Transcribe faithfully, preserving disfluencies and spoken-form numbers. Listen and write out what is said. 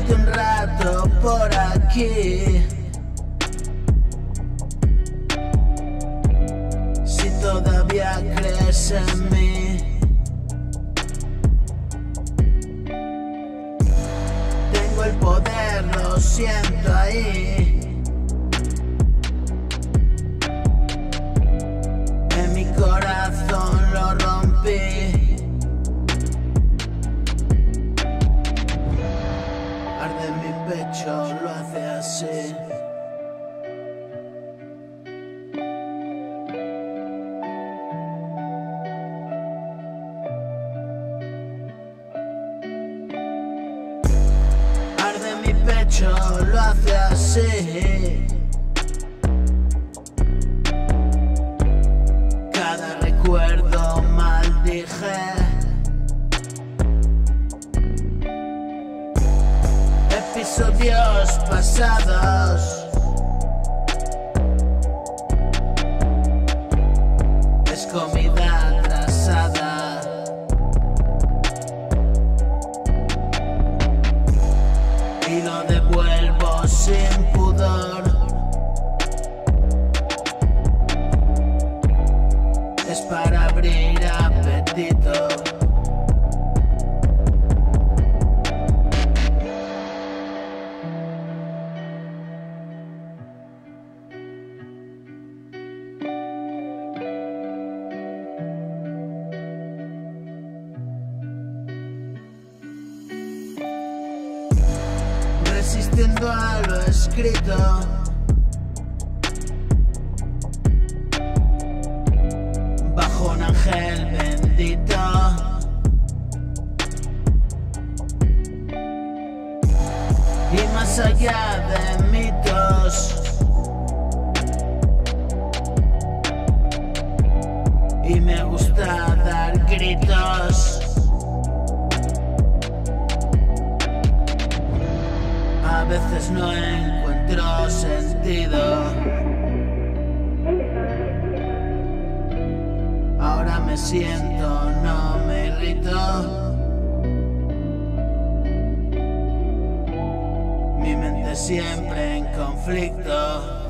Quédate un rato por aquí. Si todavía crees en mí, tengo el poder, lo siento ahí. En mi corazón lo rompí. Arde mi pecho, lo hace así. Arde mi pecho, lo hace así. Cada recuerdo maldije. Episodios pasados. Es comida atrasada. Y lo devuelvo sin pudor. Es para abrir apetito. Resistiendo a lo escrito. Bajo un ángel bendito. Y más allá de mitos. Y me gusta dar gritos. A veces no encuentro sentido. Ahora me siento, no me irrito. Mi mente siempre en conflicto.